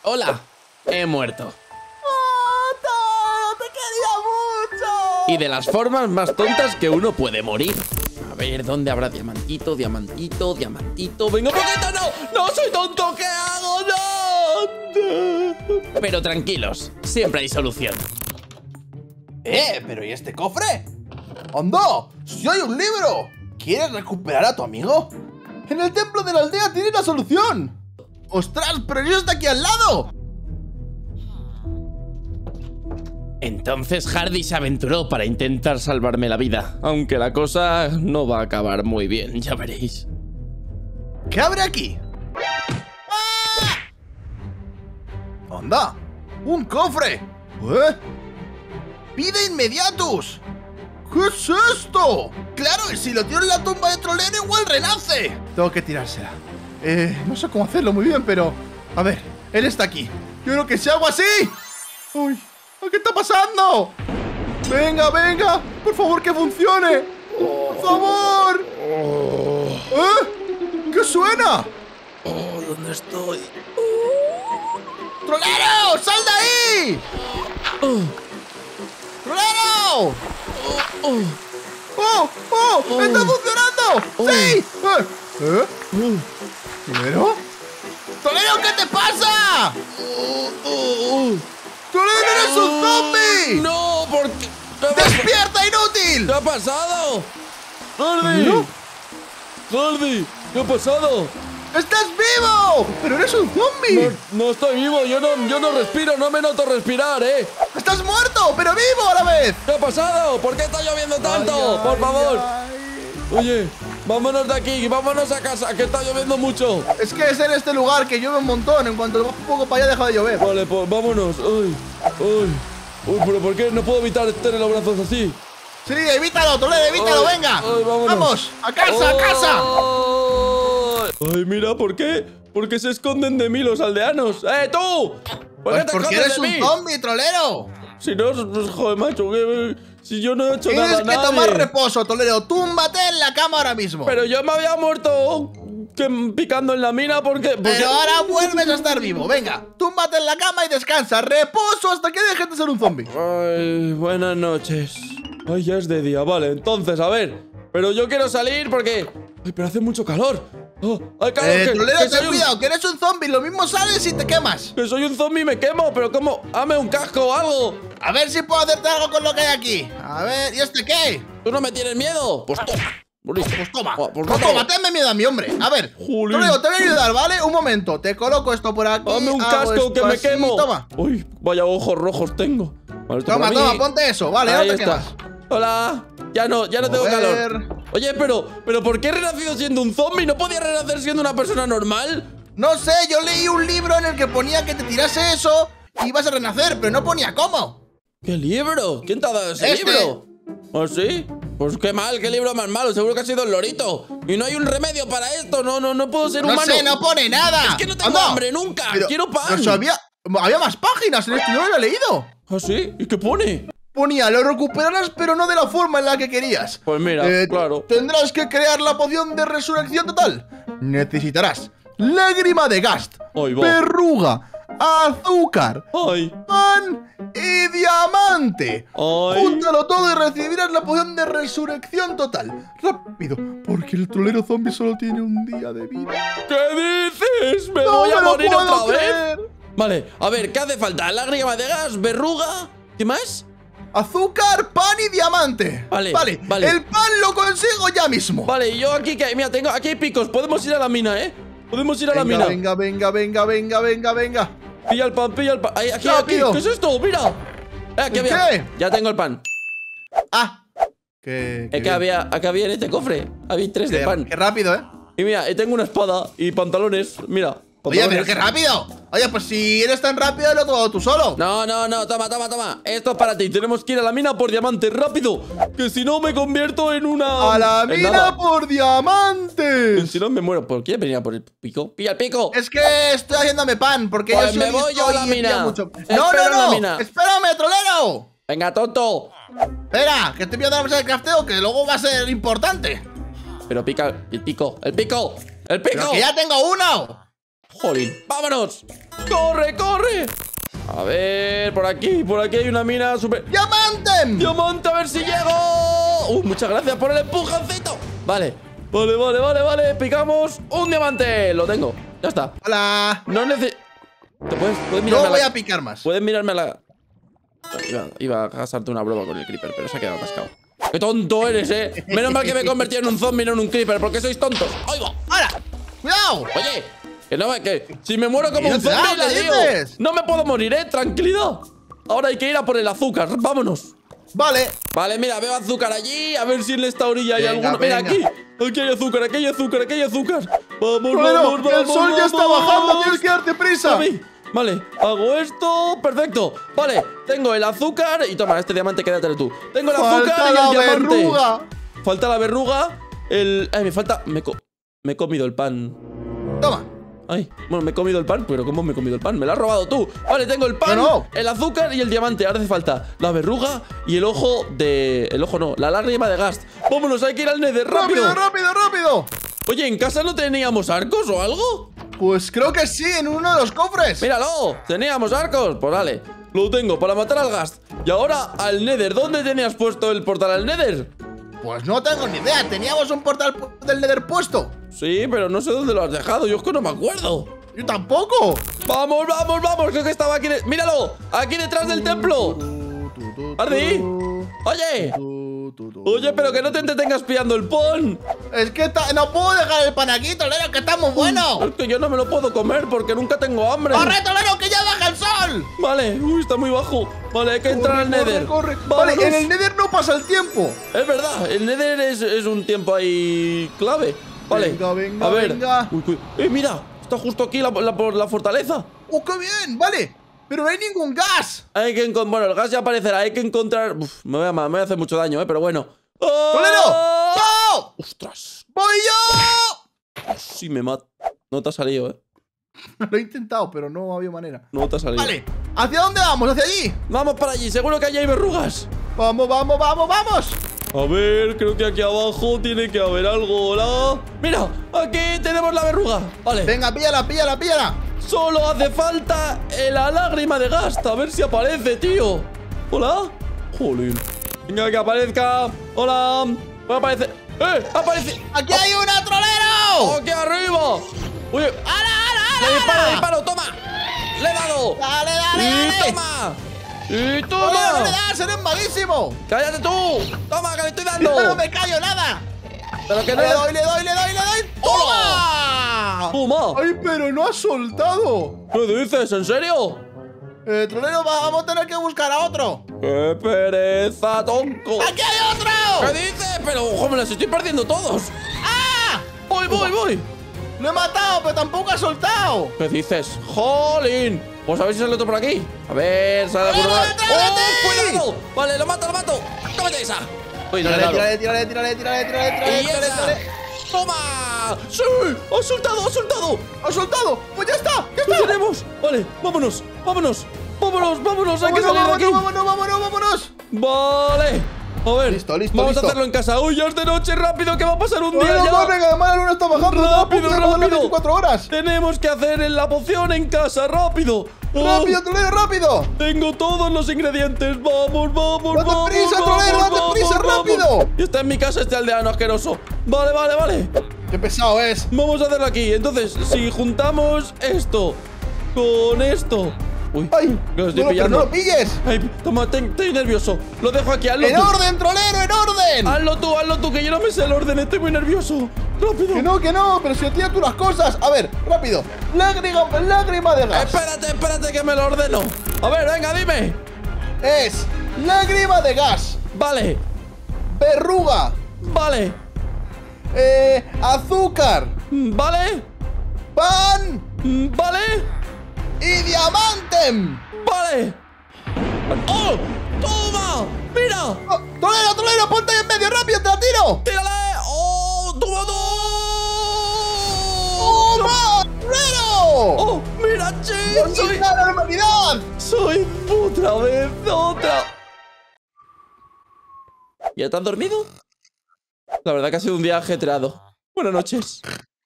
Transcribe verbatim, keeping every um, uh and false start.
Hola, he muerto. ¡Oh, te quería mucho! Y de las formas más tontas que uno puede morir. A ver, ¿dónde habrá diamantito, diamantito, diamantito? ¡Venga, poquito! ¡No! ¡No soy tonto! ¿Qué hago? ¡No! Pero tranquilos, siempre hay solución. ¡Eh! ¿Pero y este cofre? ¡Anda! ¡Si hay un libro! ¿Quieres recuperar a tu amigo? ¡En el templo de la aldea tiene la solución! ¡Ostras! ¡Pero yo está aquí al lado! Entonces Hardy se aventuró para intentar salvarme la vida. Aunque la cosa no va a acabar muy bien, ya veréis. ¿Qué abre aquí? ¡Ah! ¡Anda! ¡Un cofre! ¿Eh? ¡Pide inmediatus! ¿Qué es esto? ¡Claro! Y si lo tiro en la tumba de Trolero igual renace. Tengo que tirársela. Eh, no sé cómo hacerlo muy bien, pero... A ver, él está aquí. Yo creo que si hago así... ¡Uy! ¿Qué está pasando? ¡Venga, venga! ¡Por favor, que funcione! ¡Por favor! ¿Eh? ¿Qué suena? Oh, ¿dónde estoy? ¡Trolero! ¡Sal de ahí! Oh, ¡Trolero! oh, oh, ¡Oh! ¡Oh! Oh. ¡Está funcionando! Oh. ¡Sí! ¿Eh? ¿Eh? oh, ¿Trolero? ¡Trolero, qué te pasa! oh, oh. ¡Trolero, eres un zombie! ¡No! ¿Por qué? ¿Qué ha- ¡Despierta, inútil! ¿Qué ha pasado? ¡Hardy! ¿No? ¡Hardy! ¿Qué ha pasado? ¡Estás vivo! ¡Pero eres un zombie! No, no estoy vivo, yo no, yo no respiro, no me noto respirar, ¿eh? ¡Estás muerto, pero vivo a la vez! ¿Qué ha pasado? ¿Por qué está lloviendo tanto? Ay, Por ay, favor. ay. Oye, vámonos de aquí, vámonos a casa, que está lloviendo mucho. Es que es en este lugar que llueve un montón. En cuanto vas un poco para allá, deja de llover. Vale, pues vámonos. Uy, uy. Uy, pero ¿por qué no puedo evitar tener los brazos así? Sí, evítalo, Toledo, evítalo, Ay, venga. ay, vámonos. Vamos, a casa, a casa. Ay, Ay, mira, ¿por qué? ¿Por qué se esconden de mí los aldeanos? ¡Eh, tú! ¿Por Pues qué te porque escondes eres de un mí? zombie, trolero. Si no, pues, joder, macho, que, si yo no he hecho Tienes nada a que nadie. tomar reposo, Toledo. Túmbate en la cama ahora mismo. Pero yo me había muerto que, picando en la mina porque... porque... Pero ahora vuelves a estar vivo. Venga, túmbate en la cama y descansa. Reposo hasta que dejes de ser un zombie. Ay, buenas noches. Ay, ya es de día, vale, entonces, a ver. Pero yo quiero salir porque... Ay, pero hace mucho calor. Oh, ay, calor, Eh, que, Toledo, que ten soy un, cuidado, que eres un zombie. Lo mismo sales y te quemas. que soy un zombie y me quemo, pero ¿cómo? Hame un casco o algo. A ver si puedo hacerte algo con lo que hay aquí. A ver, ¿y este qué? ¿Tú no me tienes miedo? Pues toma. Pues listo. Pues toma. Oh, pues Pues toma. toma, tenme miedo a mi hombre. A ver, Jolín. Toledo, te voy a ayudar, ¿vale? Un momento, te coloco esto por aquí. Dame un hago casco esto que me así, quemo. Toma, Uy, vaya ojos rojos tengo. Vale, esto toma, para toma, mí. ponte eso, vale, Ahí no te está. quemas. Hola. Ya no, ya no A tengo ver. calor. Oye, pero, pero ¿por qué he renacido siendo un zombie? ¿No podía renacer siendo una persona normal? No sé, yo leí un libro en el que ponía que te tirase eso y ibas a renacer, pero no ponía cómo. ¿Qué libro? ¿Quién te ha dado ese Este. libro? ¿Oh, sí? Pues qué mal, qué libro más malo. Seguro que ha sido el lorito. Y no hay un remedio para esto. No, no, no puedo ser No humano. sé, no pone nada. Es que no tengo Anda. hambre nunca. Pero- Quiero pan. pero había, había más páginas en este, no lo había leído. ¿Ah, sí? ¿Y qué pone? Ponía, lo recuperarás, pero no de la forma en la que querías. Pues mira, Eh, claro. Tendrás que crear la poción de resurrección total. Necesitarás lágrima de Gast, Ahí va. verruga, azúcar, Ay, pan y diamante. ay. Júntalo todo y recibirás la poción de resurrección total. Rápido, porque el trolero zombie solo tiene un día de vida. ¿Qué dices? ¿Me No voy a me lo morir puedo otra creer. vez? Vale, a ver, ¿qué hace falta? Lágrima de gas, verruga. ¿Qué más? Azúcar, pan y diamante. Vale, vale, vale. El pan lo consigo ya mismo. Vale, y yo aquí que. Mira, tengo. Aquí hay picos. Podemos ir a la mina, ¿eh? Podemos ir a la venga, mina. venga, venga, venga, venga, venga, venga. Pilla el pan, pilla el pan. Ahí, aquí, aquí. Rápido. ¿Qué es esto? Mira. Eh, aquí ¿El había. qué? Ya tengo el pan. Ah, que, Es que había, acá había en este cofre. Había tres de pan. Qué rápido, ¿eh? Y mira, y tengo una espada y pantalones. Mira. Oye, pantalones. pero qué rápido. Oye, pues si eres tan rápido, lo todo tú solo. No, no, no, toma, toma, toma. Esto es para ti. Tenemos que ir a la mina por diamante, rápido. Que si no me convierto en una. A la en mina nada. por diamantes. Si no me muero. ¿Por qué venía por el pico? ¡Pilla el pico! Es que estoy haciéndome pan, porque Pues yo me soy voy listo yo a la y envío mina. mucho. Espero No, en no, la no. mina. Espérame, trolero. ¡Venga, tonto! Espera, que estoy viendo la mesa de crafteo, que luego va a ser importante. Pero pica el pico, el pico, el Pero pico. que ya tengo uno. Jolín, ¡vámonos! ¡Corre, corre! A ver, por aquí, por aquí hay una mina super... ¡Diamante! ¡Diamante, a ver si llego! Uh, muchas gracias por el empujoncito. Vale, vale, vale, vale, vale. Picamos un diamante. Lo tengo, ya está. ¡Hola! No necesito... ¿Te puedes, puedes mirarme No voy a, la... a picar más. Puedes mirarme a la... Iba, iba a gastarte una broma con el creeper, pero se ha quedado atascado. ¡Qué tonto eres, eh! Menos mal que me he convertido en un zombie, no en un creeper, porque sois tontos. ¡Ahí va! ¡Ahora! ¡Cuidado! Oye, que no me... Que si me muero como ¿Qué un zombie, te da? la ¿Qué lío. dices? No me puedo morir, eh. Tranquilidad. Ahora hay que ir a por el azúcar. Vámonos. Vale. Vale, mira, veo azúcar allí. A ver si en esta orilla hay Venga, alguno. Mira, venga. aquí. Aquí hay azúcar, aquí hay azúcar, aquí hay azúcar. Vamos, Bueno, vamos, vamos. el sol ya está vamos. bajando, tienes que darte prisa. A mí. Vale, hago esto. Perfecto. Vale, tengo el azúcar. Y toma, este diamante, quédatelo tú. Tengo el azúcar Falta y el la diamante. verruga. Falta la verruga. El. Ay, me falta. Me, co... me he comido el pan. Toma. Ay, bueno, me he comido el pan, pero ¿cómo me he comido el pan? Me lo has robado tú. Vale, tengo el pan, No, no. el azúcar y el diamante. Ahora hace falta la verruga y el ojo de... El ojo no, la lágrima de Ghast. Vámonos, hay que ir al Nether, rápido. ¡Rápido, rápido, rápido! Oye, ¿en casa no teníamos arcos o algo? Pues creo que sí, en uno de los cofres. Míralo, teníamos arcos. Pues vale, lo tengo para matar al Ghast. Y ahora al Nether. ¿Dónde tenías puesto el portal al Nether? Pues no tengo ni idea, teníamos un portal pu- del Nether puesto. Sí, pero no sé dónde lo has dejado. Yo es que no me acuerdo. Yo tampoco. Vamos, vamos, vamos. Creo que estaba aquí. de- ¡Míralo! Aquí detrás del templo. Ardi. Oye. Oye, pero que no te entretengas pillando el pan. Es que ta- no puedo dejar el pan aquí, Tolero, que está muy bueno. Es que yo no me lo puedo comer porque nunca tengo hambre. ¡Corre, Tolero, que ya baja el sol! Vale, uy, está muy bajo. Vale, hay que entrar al Corre, Nether. corre, corre. Vámonos. Vale, en el Nether no pasa el tiempo. Es verdad, el Nether es, es un tiempo ahí clave. Vale, Venga, venga, a ver. venga. Uy, uy. Eh, mira, está justo aquí la, la, por la fortaleza. ¡Oh, qué bien! Vale, pero no hay ningún gas. Hay que encontrar. Bueno, el gas ya aparecerá. Hay que encontrar. Uf, me voy a, me voy a hacer mucho daño, eh, pero bueno. ¡Oh! ¡Tolero! ¡No! ¡Ostras! ¡Voy yo! Sí, me mata. No te ha salido, eh. Lo he intentado, pero no había manera. No te ha salido. Vale, ¿hacia dónde vamos? ¿Hacia allí? Vamos para allí, seguro que allí hay verrugas. Vamos, vamos, vamos, vamos. A ver, creo que aquí abajo tiene que haber algo. Hola. Mira, aquí tenemos la verruga. Vale. Venga, píllala, píllala, píllala. Solo hace falta la lágrima de Ghast. A ver si aparece, tío. Hola. Jolín. Venga, que aparezca. Hola. Puede aparecer. ¡Eh! ¡Aparece! ¡Aquí hay una, Trolero! ¡Aquí arriba! Oye, ¡Hala, hala, le hala! disparo, le disparo. ¡Toma! ¡Le he dado! ¡Dale, dale, ¡Y dale! toma! ¡Y ¡Tolero, no le toma! das! ¡Eres malísimo! ¡Cállate tú! ¡Toma, que le estoy dando! ¡No me callo nada! Pero que no ¡Le doy, le doy, le doy, le doy! ¡Toma! ¡Toma! ¡Ay, pero no ha soltado! ¿Qué dices? ¿En serio? Eh, Trolero, vamos a tener que buscar a otro. ¡Qué pereza, tonco! ¡Aquí hay otro! ¿Qué dices? Pero, ojo, me los estoy perdiendo todos. ¡Ah! ¡Voy, voy, voy! Lo he matado, pero tampoco ha soltado. ¿Qué dices? ¡Jolín! Pues a ver si sale otro por aquí. A ver, sale alguno ¡Vamos, más. detrás de ti! ¡Oh, cuidado! Vale, lo mato, lo mato. ¡Cómete esa! Uy, no le he Tírale, dado. tírale, tírale, tírale, tírale, tírale, tírale, ¡Y tírale, esa! tírale. ¡Toma! ¡Sí! ¡Ha soltado, ha soltado! ¡Ha soltado! ¡Pues ya está! ¡Ya ¡Lo está! tenemos! Vale, vámonos, vámonos. Vámonos, vámonos, hay que ¡Vámonos, salir de aquí. vámonos, vámonos, vámonos! Vale. A ver, Listo, listo, vamos listo. a hacerlo en casa. ¡Uy, ya es de noche! ¡Rápido, que va a pasar un día ¡Corre, ya! corre, que además la luna está bajando! ¡Rápido, ¡Rápido, rápido! veinticuatro horas! Tenemos que hacer la poción en casa, rápido. Oh, ¡Rápido, Trolero, rápido! tengo todos los ingredientes. Vamos, vamos, ¡Date vamos. prisa, vamos, Trolero, date vamos, prisa, vamos. rápido! Y está en mi casa este aldeano asqueroso. Vale, vale, vale. ¡Qué pesado es! Vamos a hacerlo aquí. Entonces, si juntamos esto con esto. Uy, ¡Ay! que lo estoy no, pero pillando. no lo pilles! Ay, toma, te- estoy nervioso. Lo dejo aquí, hazlo ¡En tú. orden, Trolero, en orden! Hazlo tú, hazlo tú, que yo no me sé el orden. Estoy muy nervioso. Rápido. Que no, que no, pero si tira tú las cosas. A ver, rápido. Lágrima, lágrima de gas. Espérate, espérate que me lo ordeno. A ver, venga, dime. Es lágrima de gas. Vale, Verruga. vale, Eh, azúcar. vale, Pan. vale, Y diamante. vale. ¡Oh! ¡Toma! ¡Mira! Oh, Trolero, Trolero, ponte ahí en medio, rápido, te la tiro. ¡Tírale! ¡Oh! ¡Toma, ¡Oh, no! más! ¡Trolero! ¡Oh! ¡Mira, che! ¡Soy, ¡Soy la normalidad! soy otra vez, otra! ¿Ya te has dormido? La verdad que ha sido un día ajetreado. Buenas noches.